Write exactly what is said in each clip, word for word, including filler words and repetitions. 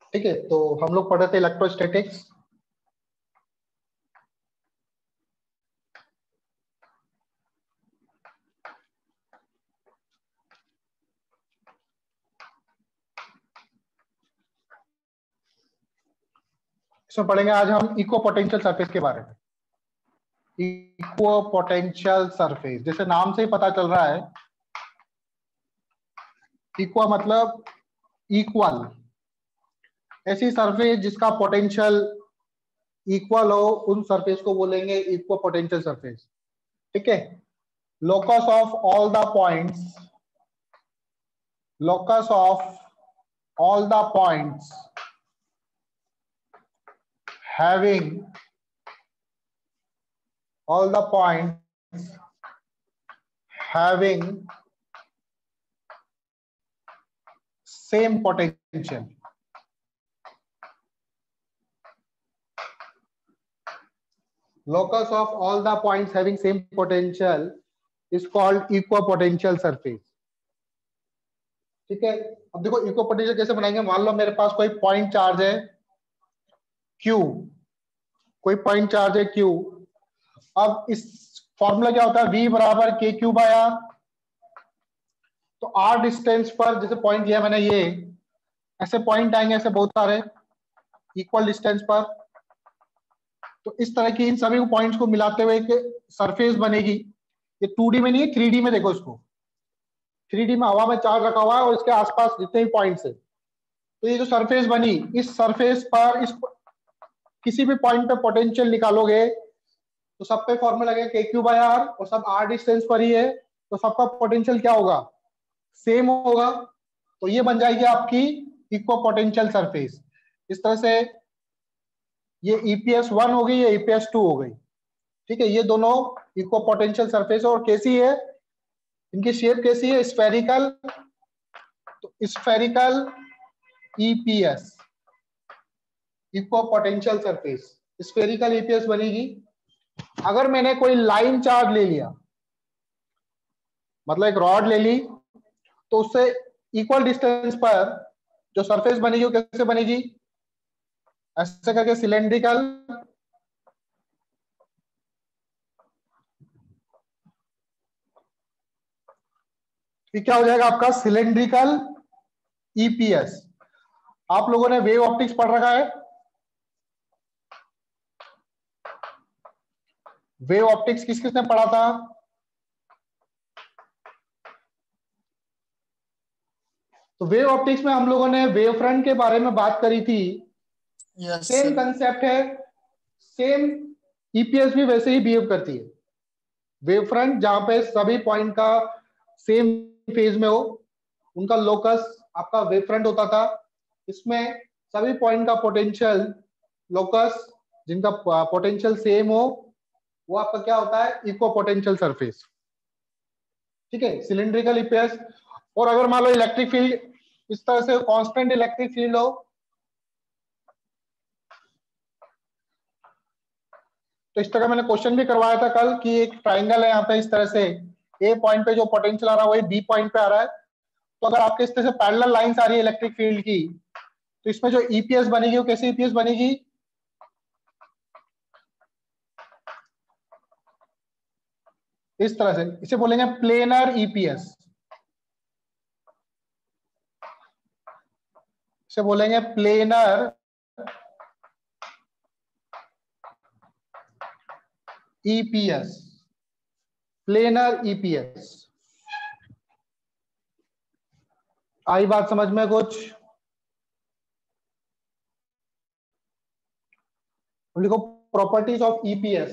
ठीक है, तो हम लोग पढ़ रहे थे इलेक्ट्रोस्टैटिक्स। इसमें पढ़ेंगे आज हम इक्वो पोटेंशियल सरफेस के बारे में। इक्वो पोटेंशियल सरफेस, जैसे नाम से ही पता चल रहा है, इक्वा मतलब इक्वल, ऐसी सरफेस जिसका पोटेंशियल इक्वल हो, उन सरफेस को बोलेंगे इक्वो पोटेंशियल सरफेस। ठीक है, locus of all the points, locus of all the points having all the points having same potential. Locus of all the points having same potential is called equipotential surface. ठीक है, अब देखो equipotential कैसे बनाएंगे। मान लो मेरे पास कोई पॉइंट चार्ज है Q, कोई पॉइंट चार्ज है Q। अब इस फॉर्मूला क्या होता है, V बराबर के क्यू बाय आर। तो R डिस्टेंस पर जैसे पॉइंट लिया मैंने, ये ऐसे पॉइंट आएंगे ऐसे बहुत सारे इक्वल डिस्टेंस पर। तो इस तरह की इन सभी पॉइंट्स को मिलाते हुए एक सरफेस बनेगी। ये टू डी में नहीं है, थ्री डी में देखो इसको। थ्री डी में हवा में चार्ज रखा हुआ है और इसके आसपास जितने भी पॉइंट्स है, तो ये जो सरफेस बनी, इस सरफेस पर इस किसी भी पॉइंट पे पोटेंशियल निकालोगे तो सब पे फॉर्मूला लगेगा के क्यू बाय आर, और सब आर डिस्टेंस पर ही है, तो सबका पोटेंशियल क्या होगा, सेम होगा। तो ये बन जाएगी आपकी इक्वो पोटेंशियल सरफेस। इस तरह से ये ईपीएस वन हो गई, ये ईपीएस टू हो गई। ठीक है, ये दोनों इक्वो पोटेंशियल सरफेस और कैसी है, इनकी शेप कैसी है, स्फेरिकल। तो spherical EPS, equipotential surface, spherical EPS बनेगी। अगर मैंने कोई लाइन चार्ज ले लिया, मतलब एक रॉड ले ली, तो उससे इक्वल डिस्टेंस पर जो सरफेस बनेगी वो कैसे बनेगी, ऐसे करके सिलेंड्रिकल। ये क्या हो जाएगा आपका सिलेंड्रिकल ईपीएस। आप लोगों ने वेव ऑप्टिक्स पढ़ रखा है, वेव ऑप्टिक्स किस किसने पढ़ा था। तो वेव ऑप्टिक्स में हम लोगों ने वेव फ्रंट के बारे में बात करी थी। yes, सेम कंसेप्ट है, सेम ईपीएस भी वैसे ही बिहेव करती है। वेव फ्रंट जहां पे सभी पॉइंट का सेम फेज में हो, उनका लोकस आपका वेव फ्रंट होता था। इसमें सभी पॉइंट का पोटेंशियल लोकस जिनका पोटेंशियल सेम हो, वो आपका क्या होता है, इक्वो पोटेंशियल सरफेस। ठीक है, सिलिंड्रिकल ईपीएस। और अगर मान लो इलेक्ट्रिक फील्ड इस तरह से कांस्टेंट इलेक्ट्रिक फील्ड हो, तो इस तरह मैंने क्वेश्चन भी करवाया था कल कि एक ट्राइंगल है यहाँ पे, इस तरह से ए पॉइंट पे जो पोटेंशियल आ रहा है वही बी पॉइंट पे आ रहा है। तो अगर आपके इस तरह से पैरेलल लाइंस आ रही है इलेक्ट्रिक फील्ड की, तो इसमें जो ईपीएस बनेगी वो कैसी ईपीएस बनेगी, इस तरह से। इसे बोलेंगे प्लेनर ईपीएस, इसे बोलेंगे प्लेनर ईपीएस, प्लेनर ईपीएस। आई बात समझ में कुछ, लिखो प्रॉपर्टीज ऑफ ईपीएस।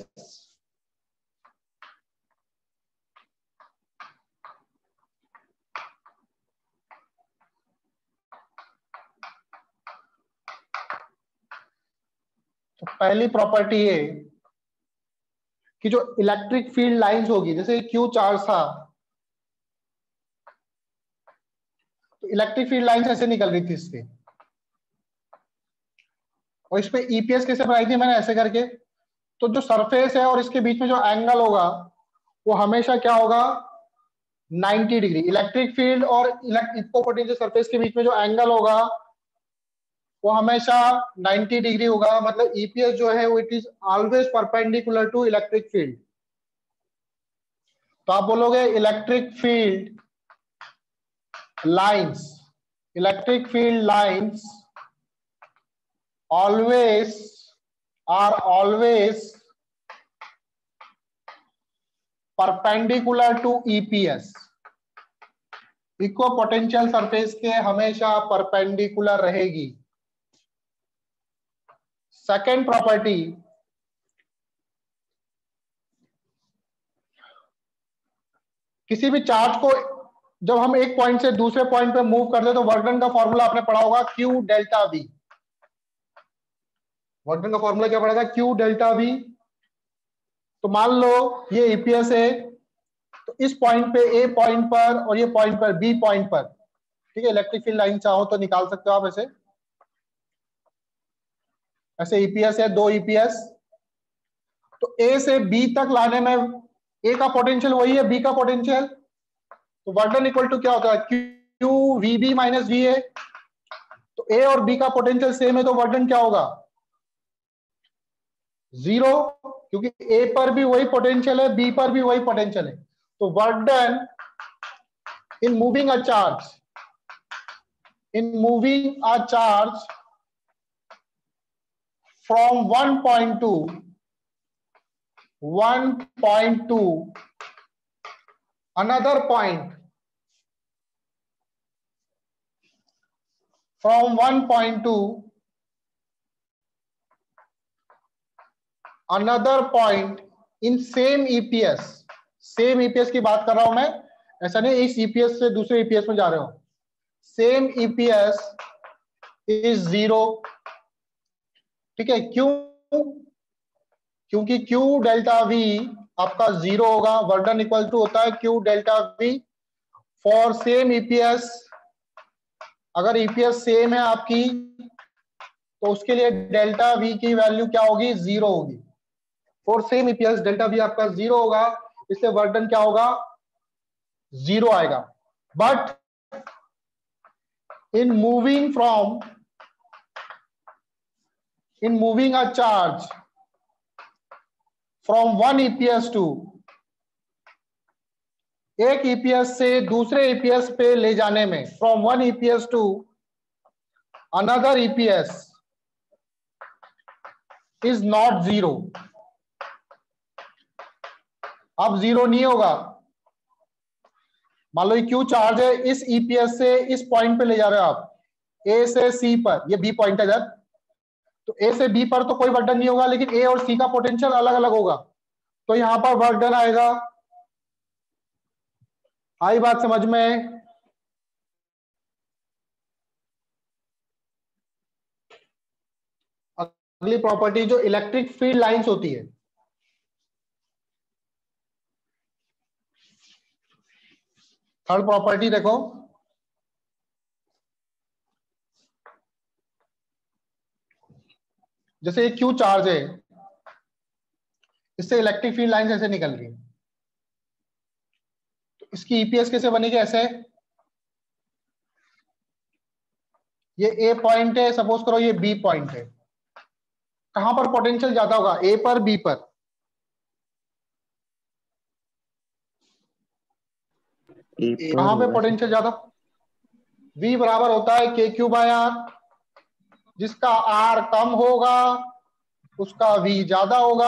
तो पहली प्रॉपर्टी है कि जो इलेक्ट्रिक फील्ड लाइंस होगी, जैसे क्यू चार्ज था, तो इलेक्ट्रिक फील्ड लाइंस ऐसे निकल रही थी इससे, और इस पे ईपीएस कैसे बनाई थी मैंने, ऐसे करके। तो जो सरफेस है और इसके बीच में जो एंगल होगा वो हमेशा क्या होगा, नाइंटी डिग्री। इलेक्ट्रिक फील्ड और इक्वो पोटेंशियल सरफेस के बीच में जो एंगल होगा वो हमेशा नाइंटी डिग्री होगा, मतलब ईपीएस जो है वो it is always perpendicular to electric field. तो आप बोलोगे electric field lines, electric field lines always are always perpendicular to EPS. Equipotential surface के हमेशा परपेंडिकुलर रहेगी। सेकेंड प्रॉपर्टी, किसी भी चार्ज को जब हम एक पॉइंट से दूसरे पॉइंट पे मूव करते हैं तो वर्क डन का फॉर्मूला आपने पढ़ा होगा Q delta V. Work done का फॉर्मूला क्या पड़ेगा? Q delta V. तो मान लो ये ईपीएस है, तो इस पॉइंट पे ए पॉइंट पर और ये पॉइंट पर बी पॉइंट पर, ठीक है, इलेक्ट्रिक फील्ड लाइन चाहो तो निकाल सकते हो आप ऐसे। ऐसे ईपीएस है, दो ईपीएस, तो ए से बी तक लाने में ए का पोटेंशियल वही है बी का पोटेंशियल, तो वर्क डन इक्वल टू क्या होता है? Q V B minus V A. तो ए और बी का पोटेंशियल सेम है तो वर्क डन क्या होगा? जीरो, क्योंकि ए पर भी वही पोटेंशियल है, बी पर भी वही पोटेंशियल है। तो work done in moving a charge, in moving a charge from one point two, one point two another point, from one point two another point in same E P S, same EPS की बात कर रहा हूं मैं, ऐसा नहीं इस EPS से दूसरे ईपीएस में जा रहे हो। सेम ईपीएस इज जीरो, ठीक है, क्यों? क्योंकि क्यू डेल्टा वी आपका जीरो होगा। वर्क डन इक्वल टू होता है Q delta V for same EPS. अगर ईपीएस सेम है आपकी तो उसके लिए डेल्टा वी की वैल्यू क्या होगी? जीरो होगी। For same EPS delta V आपका जीरो होगा, इसलिए वर्क डन क्या होगा? जीरो आएगा। But in moving from in moving a charge from one EPS to, एक ईपीएस से दूसरे ईपीएस पे ले जाने में, from one EPS to another EPS is not zero. अब जीरो नहीं होगा। मान लो क्यू चार्ज है, इस ईपीएस से इस पॉइंट पे ले जा रहे हो आप, ए से सी पर, ये बी पॉइंट है जब, तो ए से बी पर तो कोई वर्क डन नहीं होगा, लेकिन ए और सी का पोटेंशियल अलग अलग होगा, तो यहां पर वर्क डन आएगा। आई बात समझ में? अगली प्रॉपर्टी जो इलेक्ट्रिक फील्ड लाइंस होती है, थर्ड प्रॉपर्टी देखो, जैसे क्यू चार्ज है, इससे इलेक्ट्रिक फील्ड लाइंस ऐसे निकल रही है, तो इसकी ईपीएस कैसे बनेगी? ऐसे, ये ए पॉइंट है, सपोज करो ये बी पॉइंट है, कहां पर पोटेंशियल ज्यादा होगा? ए पर, बी पर? कहां पे पोटेंशियल ज्यादा? V बराबर होता है के क्यू बाय आर, जिसका R कम होगा उसका V ज्यादा होगा।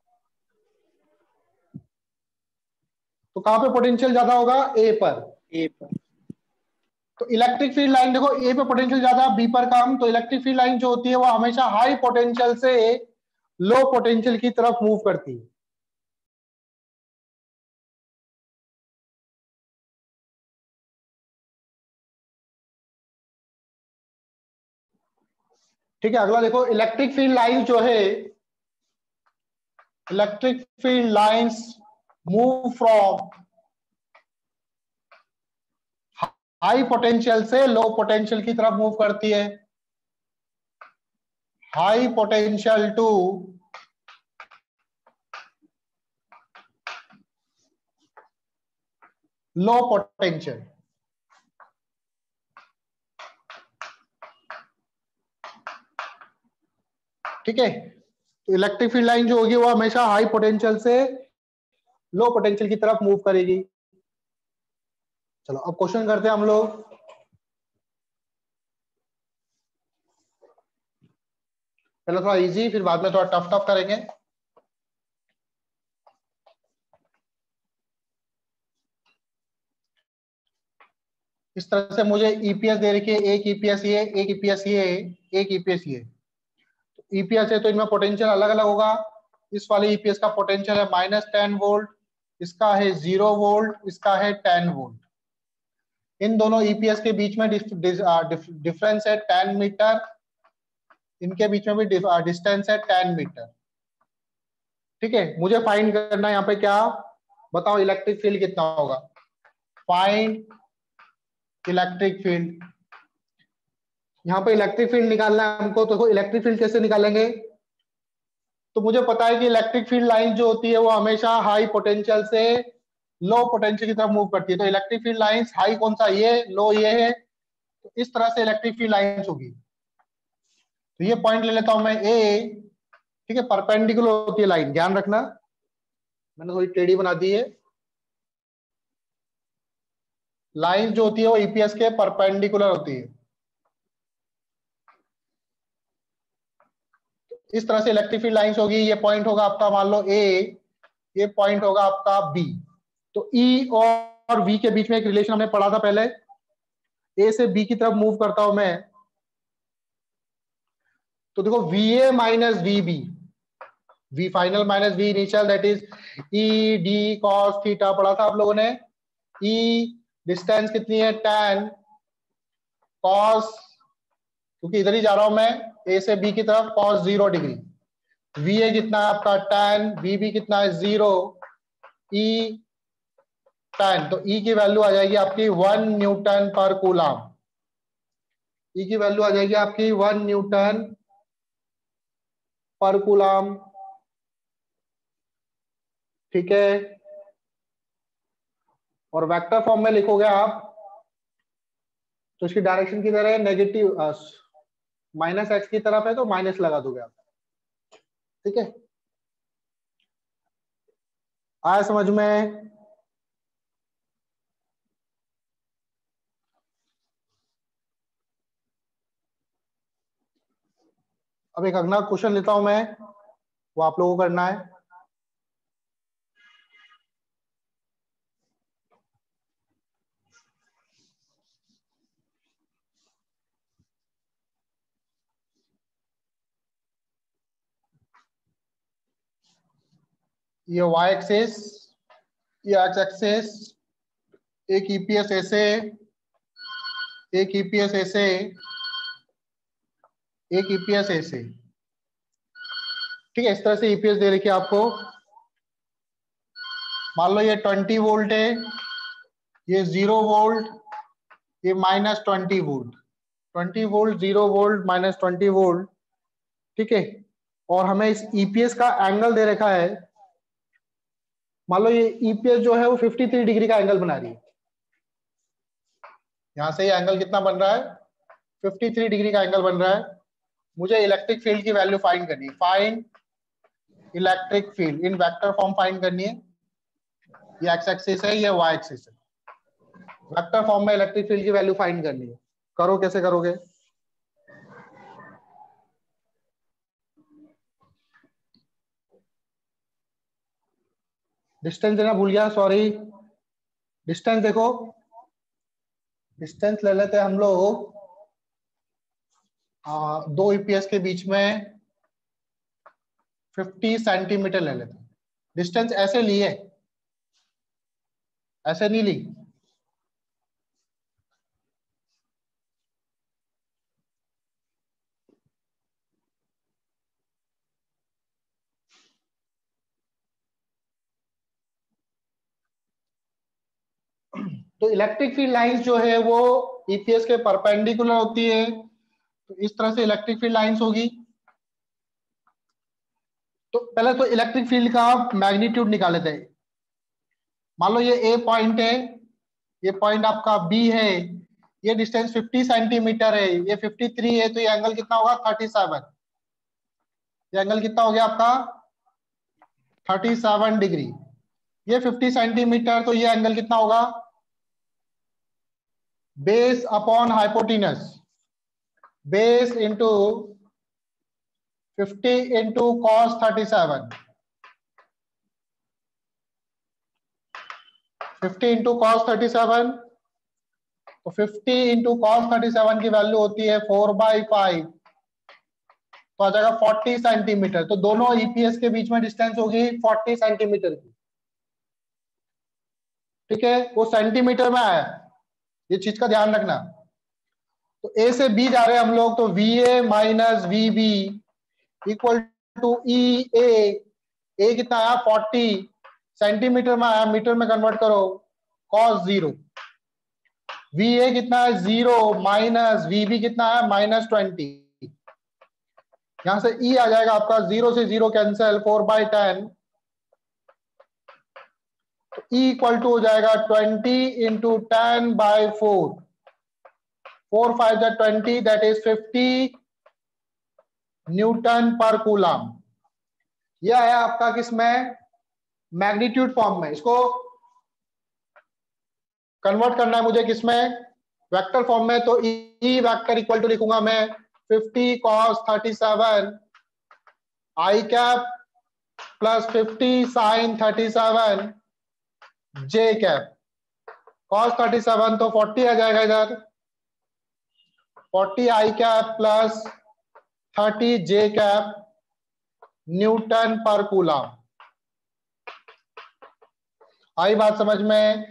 तो कहां पे पोटेंशियल ज्यादा होगा? A पर। ए पर। तो इलेक्ट्रिक फील्ड लाइन देखो, ए पे पोटेंशियल ज्यादा, बी पर कम, तो इलेक्ट्रिक फील्ड लाइन जो होती है वो हमेशा हाई पोटेंशियल से लो पोटेंशियल की तरफ मूव करती है। ठीक है, अगला देखो, इलेक्ट्रिक फील्ड लाइन जो है, electric field lines move from high potential से लो पोटेंशियल की तरफ मूव करती है। High potential to low potential. ठीक है, तो इलेक्ट्रिक फील्ड लाइन जो होगी वो हमेशा हाई पोटेंशियल से लो पोटेंशियल की तरफ मूव करेगी। चलो अब क्वेश्चन करते हैं हम लोग। पहले थोड़ा इजी, फिर बाद में थोड़ा टफ टफ करेंगे। इस तरह से मुझे ईपीएस दे रखी है, एक ईपीएस ये, एक ईपीएस ये, एक ईपीएस ये। ईपीएस है तो इनमें पोटेंशियल अलग अलग होगा। इस वाले ईपीएस का पोटेंशियल है माइनस टेन वोल्ट, इसका है जीरो वोल्ट, इसका है टेन वोल्ट। इन दोनों ईपीएस के बीच में डिफरेंस है टेन मीटर, इनके बीच में भी डिस्टेंस है टेन मीटर। ठीक है, मुझे फाइंड करना है यहाँ पे क्या, बताओ इलेक्ट्रिक फील्ड कितना होगा। Find electric field. यहाँ पे इलेक्ट्रिक फील्ड निकालना है हमको, तो इलेक्ट्रिक फील्ड कैसे निकालेंगे। तो मुझे पता है कि इलेक्ट्रिक फील्ड लाइन जो होती है वो हमेशा हाई पोटेंशियल से लो पोटेंशियल की तरफ मूव करती है। तो इलेक्ट्रिक फील्ड लाइंस हाई कौन सा, ये, लो ये है। तो इस तरह से इलेक्ट्रिक फील्ड लाइंस होगी। तो ये पॉइंट ले लेता हूं मैं ए। ठीक है, परपेंडिकुलर होती है लाइन, ध्यान रखना मैंने थोड़ी टेढ़ी बना दी है। लाइन जो होती है वो ईपीएस के परपेंडिकुलर होती है। इस तरह से इलेक्ट्रिक फील्ड लाइंस होगी। ये पॉइंट होगा आपका मान लो ए, ये पॉइंट होगा आपका बी। तो ई और वी के बीच में एक रिलेशन हमने पढ़ा था पहले। ए से बी की तरफ मूव करता हूं मैं, तो देखो V A minus V B, V final minus V initial, that is E D cos theta पढ़ा था आप लोगों ने। ई डिस्टेंस कितनी है टेन, कॉस क्योंकि इधर ही जा रहा हूं मैं ए से बी की तरफ, cos zero degree. V A कितना है आपका टेन, वी बी कितना है जीरो, ई टेन। तो ई की वैल्यू आ जाएगी आपकी one newton per coulomb. E की वैल्यू आ जाएगी आपकी वन न्यूटन पर कूलम। ठीक है, और वेक्टर फॉर्म में लिखोगे आप तो इसकी डायरेक्शन की तरह नेगेटिव, माइनस एक्स की तरफ है तो माइनस लगा दोगे आप। ठीक है, आया समझ में। अब एक अगला क्वेश्चन लेता हूं मैं, वो आप लोगों को करना है। ये वाई एक्सिस, ये एक्स एक्सिस, एक ईपीएस ऐसे, एक ईपीएस ऐसे, एक ईपीएस ऐसे। ठीक है, इस तरह से ईपीएस दे रखी है आपको। मान लो ये ट्वेंटी वोल्ट है, ये जीरो वोल्ट, ये minus twenty volt, twenty volt, zero volt, minus twenty volt. ठीक है, और हमें इस ईपीएस का एंगल दे रखा है। मान लो ये ईपीएस जो है वो फिफ्टी थ्री डिग्री का एंगल बना रही है। यहां से ये एंगल कितना बन रहा है, फिफ्टी थ्री डिग्री का एंगल बन रहा है। मुझे इलेक्ट्रिक फील्ड की वैल्यू फाइंड करनी है। Find electric field, in vector form find करनी है। ये एक्स एक्सिस है, ये वाई एक्सिस है। वेक्टर फॉर्म में इलेक्ट्रिक फील्ड की वैल्यू फाइंड करनी है। करो, कैसे करोगे। डिस्टेंस देना भूल गया, सॉरी। डिस्टेंस देखो, डिस्टेंस ले लेते हैं हम लोग आ, दो ईपीएस के बीच में फिफ्टी सेंटीमीटर ले लेते हैं। डिस्टेंस ऐसे ली है, ऐसे नहीं ली। तो इलेक्ट्रिक फील्ड लाइंस जो है वो ईपीएस के परपेंडिकुलर होती है। तो इस तरह से इलेक्ट्रिक फील्ड लाइंस होगी। तो पहले तो इलेक्ट्रिक फील्ड का मैग्नीट्यूड निकाल लेते हैं। मान लो ये ए पॉइंट है, ये पॉइंट आपका बी है, ये डिस्टेंस फिफ्टी सेंटीमीटर है, ये फिफ्टी थ्री है, तो ये एंगल कितना होगा थर्टी सेवन। ये एंगल कितना हो गया आपका सैंतीस डिग्री। ये पचास सेंटीमीटर, तो ये एंगल कितना होगा base upon hypotenuse, base into fifty into cos thirty seven, fifty into cos thirty seven, तो fifty into cos thirty seven की वैल्यू होती है फोर बाई फाइव, तो आ जाएगा फोर्टी सेंटीमीटर। तो दोनों ईपीएस के बीच में डिस्टेंस होगी फोर्टी सेंटीमीटर की। ठीक है, वो सेंटीमीटर में आया, ये चीज का ध्यान रखना। तो ए से बी जा रहे हैं हम लोग, तो V A minus V B equal to E A. A कितना आया फोर्टी, सेंटीमीटर में आया, मीटर में कन्वर्ट करो, कॉस जीरो। वी ए कितना है जीरो, माइनस वी बी कितना है माइनस ट्वेंटी। यहां से ई आ जाएगा आपका, जीरो से zero cancel, four by ten, E equal to हो जाएगा twenty into ten by four, four five जा twenty, that is fifty newton per coulomb. यह है आपका किसमें मैग्नीट्यूड फॉर्म में। इसको कन्वर्ट करना है मुझे किसमें वेक्टर फॉर्म में, तो ई वेक्टर इक्वल टू लिखूंगा मैं fifty cos thirty seven I cap plus fifty sine thirty seven J cap. Cos thirty seven तो फोर्टी आ जाएगा इधर, forty I cap plus thirty J cap newton per coulomb. आई बात समझ में?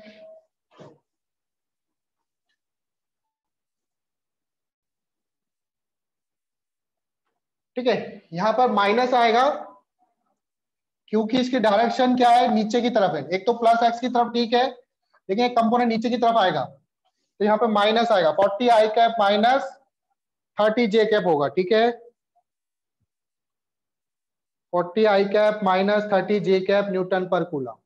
ठीक है, यहां पर माइनस आएगा क्योंकि इसकी डायरेक्शन क्या है, नीचे की तरफ है। एक तो प्लस एक्स की तरफ ठीक है, लेकिन एक कंपोनेंट नीचे की तरफ आएगा, तो यहाँ पे माइनस आएगा, forty I cap minus thirty J cap होगा। ठीक है, forty I cap minus thirty J cap newton per coulomb.